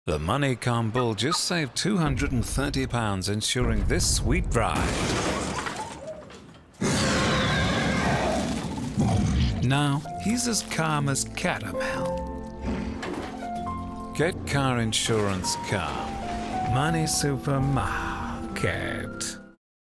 The Moneycom bull just saved £230 insuring this sweet ride. Now he's as calm as caramel. Get car insurance calm. MoneySuperMarket.